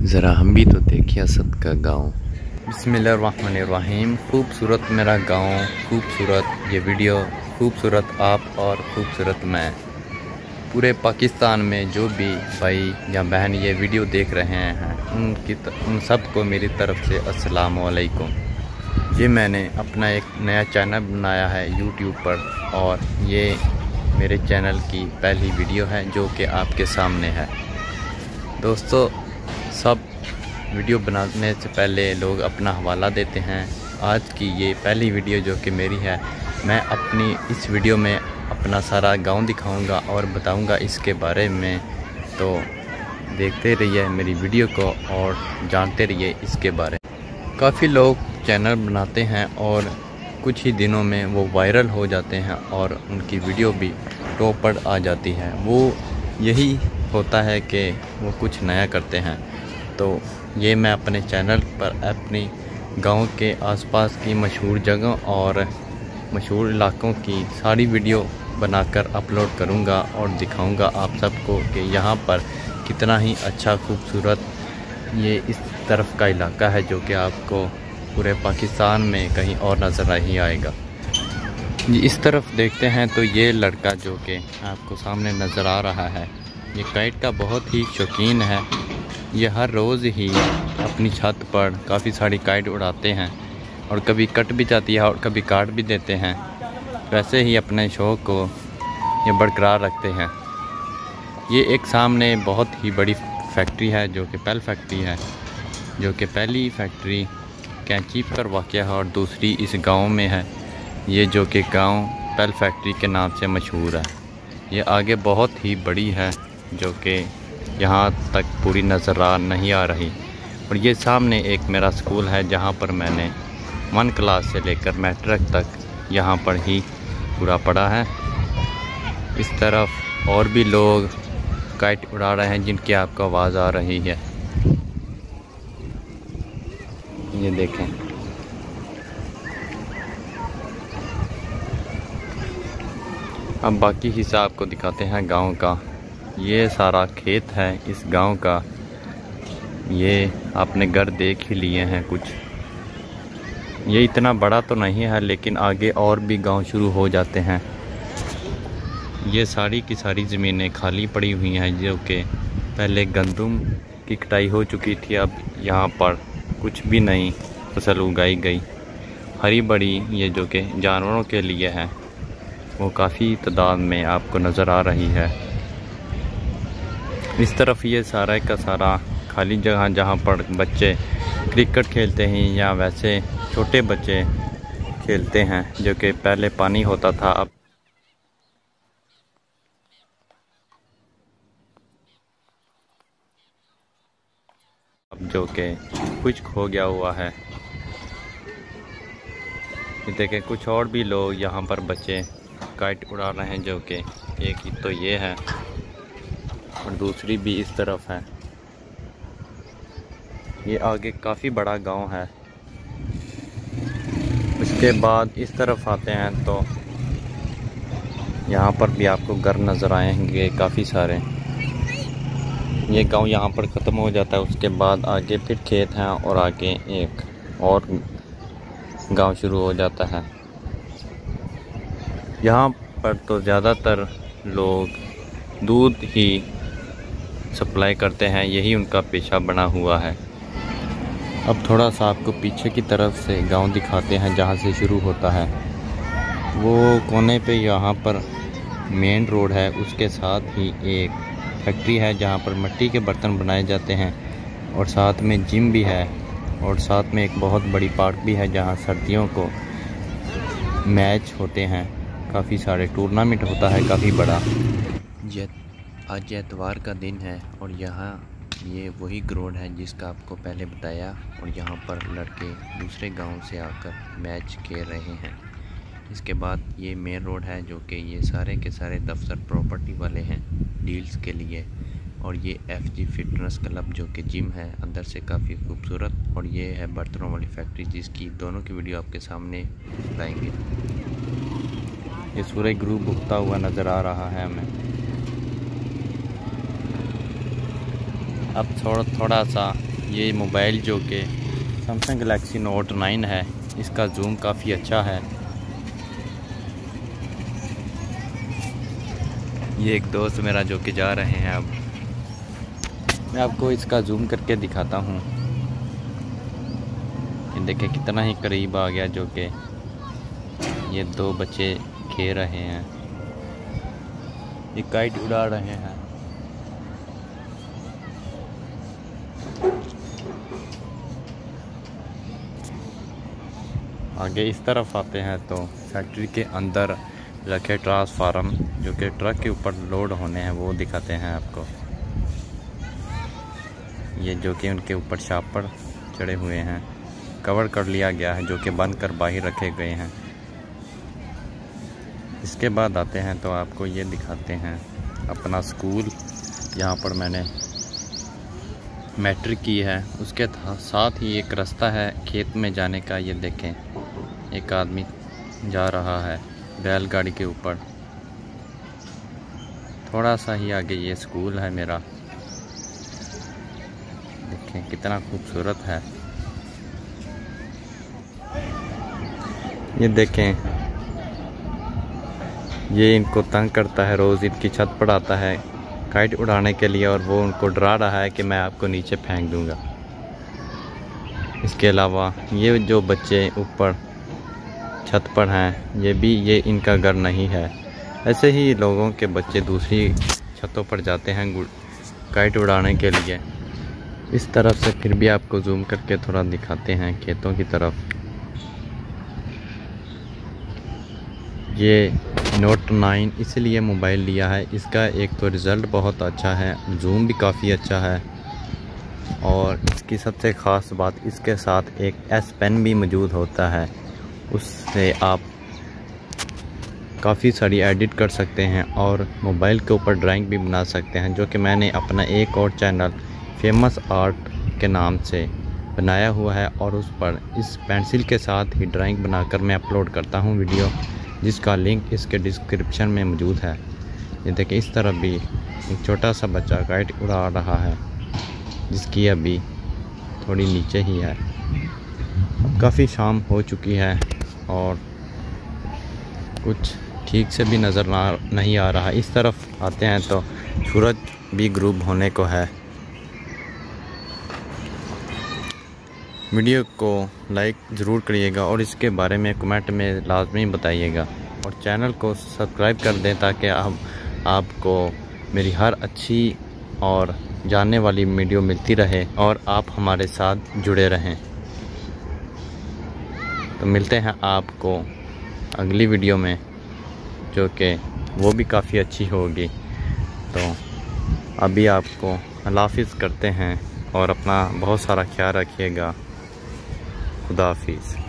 ज़रा हम भी तो देखें असद का गाँव। बिस्मिल्लाहिर्रहमानिर्रहीम। खूबसूरत मेरा गाँव, खूबसूरत ये वीडियो, खूबसूरत आप और खूबसूरत मैं। पूरे पाकिस्तान में जो भी भाई या बहन ये वीडियो देख रहे हैं उन सबको मेरी तरफ़ से अस्सलाम वालेकुम। ये मैंने अपना एक नया चैनल बनाया है यूट्यूब पर और ये मेरे चैनल की पहली वीडियो है जो कि आपके सामने है। दोस्तों, सब वीडियो बनाने से पहले लोग अपना हवाला देते हैं। आज की ये पहली वीडियो जो कि मेरी है, मैं अपनी इस वीडियो में अपना सारा गांव दिखाऊंगा और बताऊंगा इसके बारे में। तो देखते रहिए मेरी वीडियो को और जानते रहिए इसके बारे में। काफ़ी लोग चैनल बनाते हैं और कुछ ही दिनों में वो वायरल हो जाते हैं और उनकी वीडियो भी टॉप पर आ जाती है। वो यही होता है कि वो कुछ नया करते हैं। तो ये मैं अपने चैनल पर अपनी गांव के आसपास की मशहूर जगह और मशहूर इलाकों की सारी वीडियो बनाकर अपलोड करूंगा और दिखाऊंगा आप सबको कि यहाँ पर कितना ही अच्छा खूबसूरत ये इस तरफ का इलाका है जो कि आपको पूरे पाकिस्तान में कहीं और नज़र नहीं आएगा। इस तरफ देखते हैं तो ये लड़का जो कि आपको सामने नज़र आ रहा है, ये काइट का बहुत ही शौकीन है। ये हर रोज़ ही अपनी छत पर काफ़ी सारी काइट उड़ाते हैं और कभी कट भी जाती है और कभी काट भी देते हैं। वैसे ही अपने शौक़ को ये बरकरार रखते हैं। ये एक सामने बहुत ही बड़ी फैक्ट्री है जो कि पेल फैक्ट्री है, जो कि पहली फैक्ट्री कैंची पर वाक़या है और दूसरी इस गांव में है। ये जो कि गांव पेल फैक्ट्री के नाम से मशहूर है। ये आगे बहुत ही बड़ी है जो कि यहाँ तक पूरी नज़र नहीं आ रही। और ये सामने एक मेरा स्कूल है जहाँ पर मैंने 1 क्लास से लेकर मैट्रिक तक यहाँ पर ही पूरा पढ़ा है। इस तरफ और भी लोग काइट उड़ा रहे हैं जिनकी आपको आवाज़ आ रही है। ये देखें, अब बाकी हिस्सा आपको दिखाते हैं गांव का। ये सारा खेत है इस गांव का। ये आपने घर देख ही लिए हैं कुछ। ये इतना बड़ा तो नहीं है लेकिन आगे और भी गांव शुरू हो जाते हैं। ये सारी की सारी ज़मीनें खाली पड़ी हुई हैं जो कि पहले गंदम की कटाई हो चुकी थी। अब यहाँ पर कुछ भी नई फसल उगाई गई। हरी बड़ी ये जो कि जानवरों के लिए है वो काफ़ी तादाद में आपको नज़र आ रही है। इस तरफ ये सारा का सारा खाली जगह जहाँ पर बच्चे क्रिकेट खेलते हैं या वैसे छोटे बच्चे खेलते हैं, जो कि पहले पानी होता था अब जो कि कुछ खो गया हुआ है। देखें, कुछ और भी लोग यहाँ पर बच्चे काइट उड़ा रहे हैं जो कि एक ही तो ये है और दूसरी भी इस तरफ है। ये आगे काफ़ी बड़ा गांव है। उसके बाद इस तरफ आते हैं तो यहाँ पर भी आपको घर नज़र आएंगे काफ़ी सारे। ये गांव यहाँ पर ख़त्म हो जाता है। उसके बाद आगे फिर खेत हैं और आगे एक और गांव शुरू हो जाता है। यहाँ पर तो ज़्यादातर लोग दूध ही सप्लाई करते हैं, यही उनका पेशा बना हुआ है। अब थोड़ा सा आपको पीछे की तरफ से गांव दिखाते हैं जहाँ से शुरू होता है। वो कोने पे यहाँ पर मेन रोड है, उसके साथ ही एक फैक्ट्री है जहाँ पर मिट्टी के बर्तन बनाए जाते हैं और साथ में जिम भी है और साथ में एक बहुत बड़ी पार्क भी है जहाँ सर्दियों को मैच होते हैं। काफ़ी सारे टूर्नामेंट होता है काफ़ी बड़ा। आज एतवार का दिन है और यहाँ ये वही ग्राउंड है जिसका आपको पहले बताया और यहाँ पर लड़के दूसरे गांव से आकर मैच खेल रहे हैं। इसके बाद ये मेन रोड है जो कि ये सारे के सारे दफ्तर प्रॉपर्टी वाले हैं डील्स के लिए। और ये FG फिटनेस क्लब जो कि जिम है, अंदर से काफ़ी खूबसूरत। और ये है बर्तनों वाली फैक्ट्री जिसकी दोनों की वीडियो आपके सामने लाएंगे। ये सूरज ग्रुप उगता हुआ नज़र आ रहा है हमें। अब थोड़ा सा ये मोबाइल जो कि सैमसंग गैलेक्सी नोट 9 है, इसका जूम काफ़ी अच्छा है। ये एक दोस्त मेरा जो कि जा रहे हैं, अब मैं आपको इसका जूम करके दिखाता हूँ। ये देखें कितना ही करीब आ गया, जो कि ये दो बच्चे खेल रहे हैं, ये काइट उड़ा रहे हैं। आगे इस तरफ आते हैं तो फैक्ट्री के अंदर रखे ट्रांसफार्मर जो कि ट्रक के ऊपर लोड होने हैं वो दिखाते हैं आपको। ये जो कि उनके ऊपर शापर चढ़े हुए हैं, कवर कर लिया गया है, जो कि बंद कर बाहर रखे गए हैं। इसके बाद आते हैं तो आपको ये दिखाते हैं अपना स्कूल, यहाँ पर मैंने मैट्रिक की है। उसके साथ ही एक रास्ता है खेत में जाने का। ये देखें एक आदमी जा रहा है बैलगाड़ी के ऊपर। थोड़ा सा ही आगे ये स्कूल है मेरा, देखें कितना खूबसूरत है। ये देखें ये इनको तंग करता है, रोज़ इनकी छत पर आता है काइट उड़ाने के लिए, और वो उनको डरा रहा है कि मैं आपको नीचे फेंक दूंगा। इसके अलावा ये जो बच्चे ऊपर छत पर हैं, ये इनका घर नहीं है। ऐसे ही लोगों के बच्चे दूसरी छतों पर जाते हैं काइट उड़ाने के लिए। इस तरफ से फिर भी आपको जूम करके थोड़ा दिखाते हैं खेतों की तरफ। ये नोट 9 इसलिए मोबाइल लिया है, इसका एक तो रिज़ल्ट बहुत अच्छा है, जूम भी काफ़ी अच्छा है, और इसकी सबसे ख़ास बात इसके साथ एक S पेन भी मौजूद होता है। उससे आप काफ़ी सारी एडिट कर सकते हैं और मोबाइल के ऊपर ड्राइंग भी बना सकते हैं, जो कि मैंने अपना एक और चैनल फेमस आर्ट के नाम से बनाया हुआ है, और उस पर इस पेंसिल के साथ ही ड्राइंग बनाकर मैं अपलोड करता हूं वीडियो, जिसका लिंक इसके डिस्क्रिप्शन में मौजूद है। ये देखिए इस तरफ भी एक छोटा सा बच्चा काइट उड़ा रहा है, जिसकी अभी थोड़ी नीचे ही है। काफ़ी शाम हो चुकी है और कुछ ठीक से भी नज़र नहीं आ रहा। इस तरफ आते हैं तो सूरज भी ग्रूब होने को है। वीडियो को लाइक ज़रूर करिएगा और इसके बारे में कमेंट में लाजमी बताइएगा, और चैनल को सब्सक्राइब कर दें ताकि आपको मेरी हर अच्छी और जानने वाली वीडियो मिलती रहे और आप हमारे साथ जुड़े रहें। तो मिलते हैं आपको अगली वीडियो में, जो कि वो भी काफ़ी अच्छी होगी। तो अभी आपको अल्लाह हाफ़िज़ करते हैं और अपना बहुत सारा ख्याल रखिएगा। खुदा हाफ़िज़।